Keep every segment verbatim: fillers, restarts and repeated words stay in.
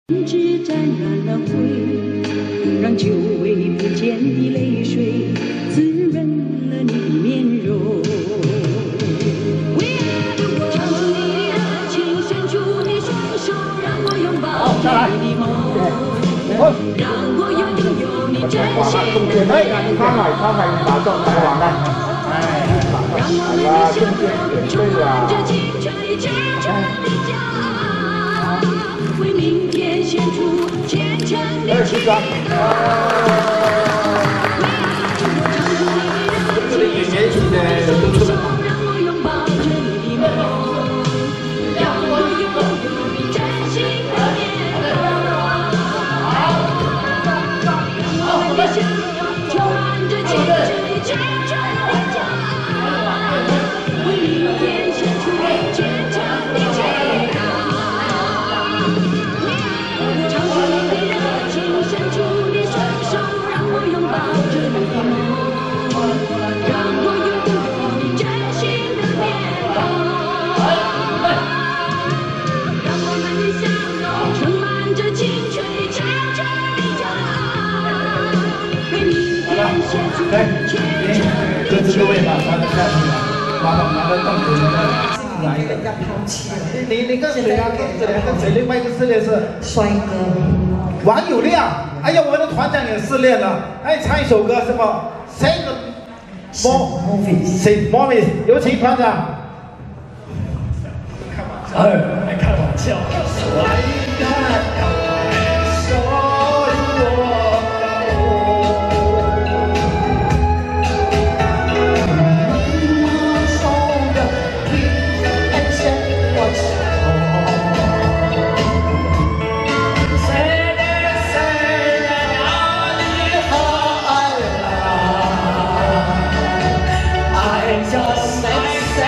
只沾染了灰，让久违不见的泪水滋润了你的面容。唱出你的热情，伸出你双手，让我拥抱着你的梦，让我拥有你真心的面容。让我们的笑容充满着青春的虔诚的家，为明天献出虔诚的祈祷。为爱中我唱出你的热情，伸出双手，让我拥抱着你的梦，让我拥有你真心的面容。让我们的笑容充满着青春的虔诚的家，为明天献出虔诚的祈祷。唱出你的热情，伸出你双手，让我拥抱着你的梦，让我拥有你真心的面容。让我们的笑容充满着青春的虔诚的家，为明天献出虔诚的祈祷。麻烦拿着凳子来一个，你你跟谁啊？跟谁？跟谁？另外一个失恋是帅哥王友亮。哎呀，我们的团长也失恋了。哎，唱一首歌是吗？谁个？莫谁？莫米，有请团长。开玩笑，哎，开玩笑。帅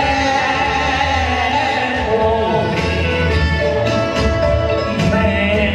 哥。Man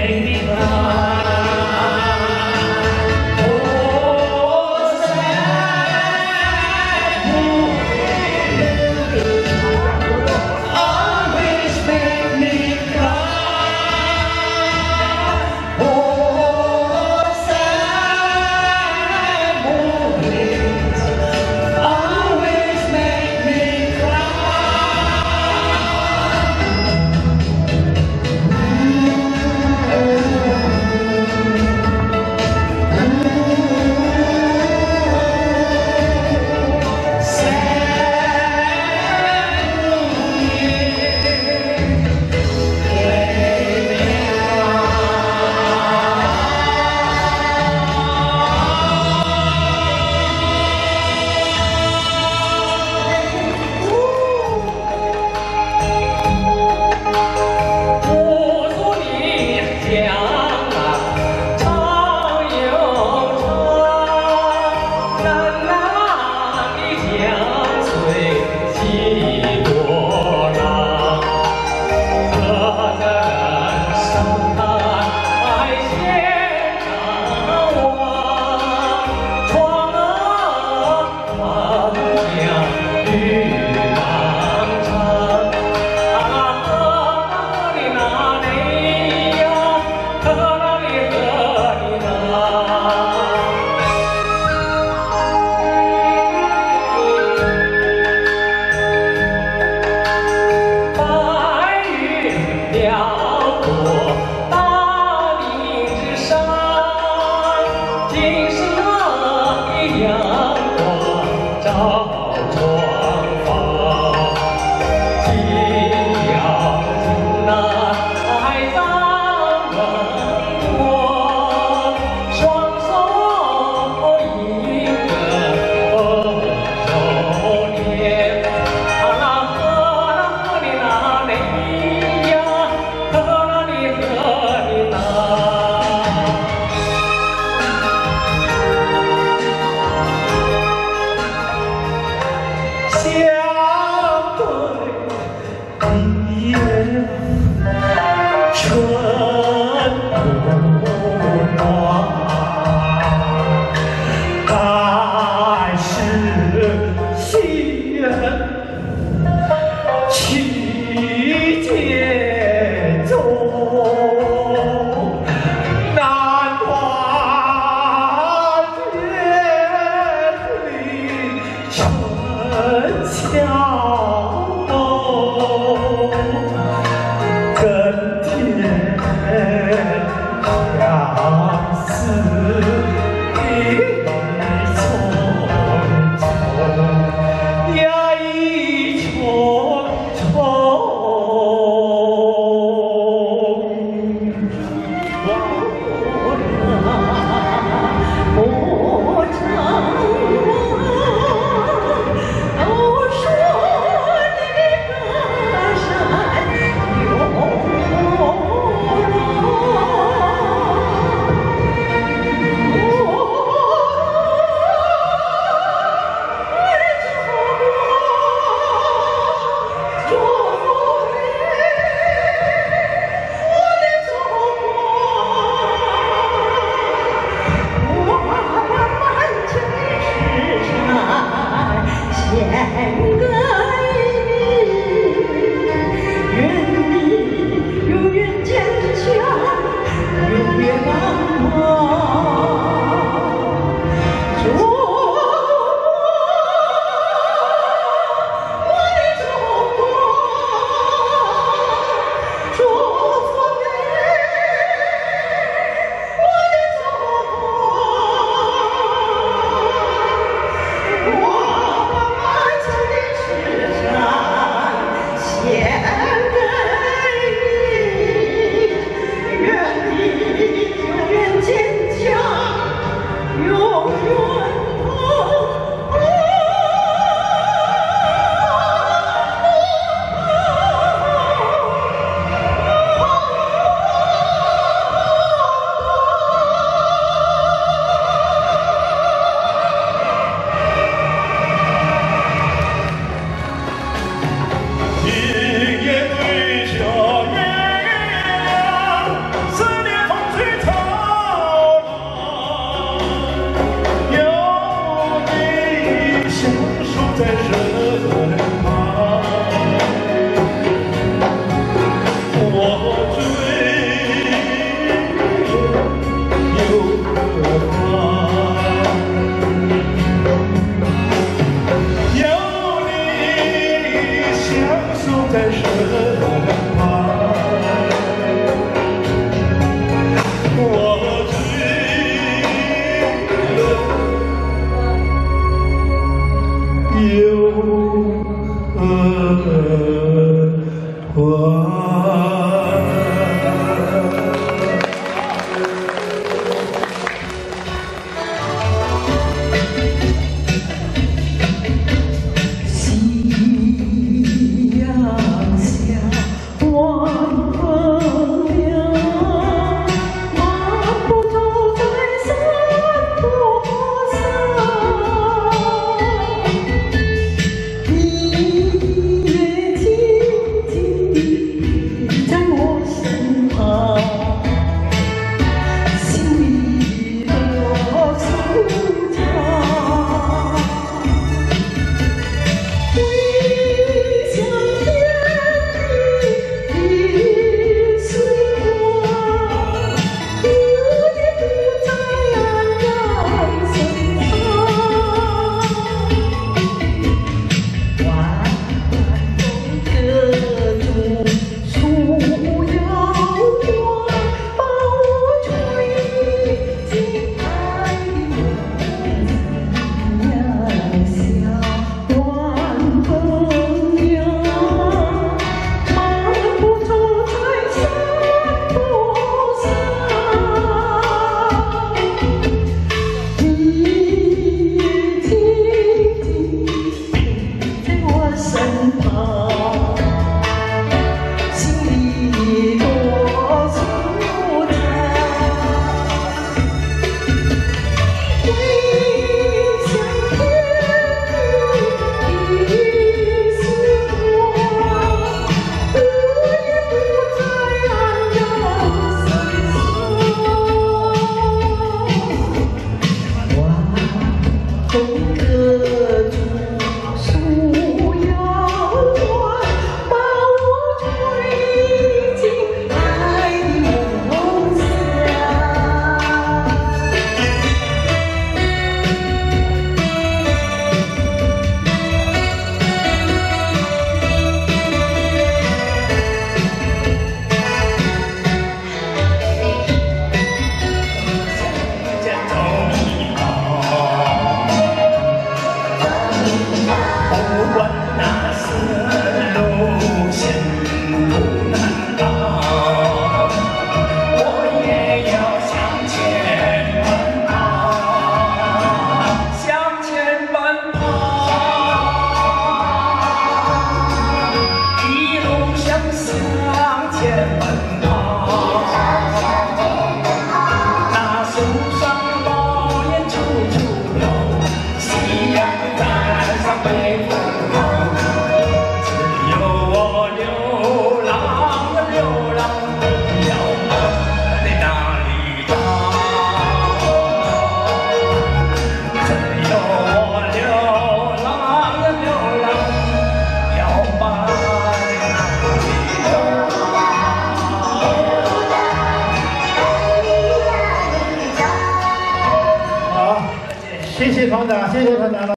谢谢团长，谢谢团长。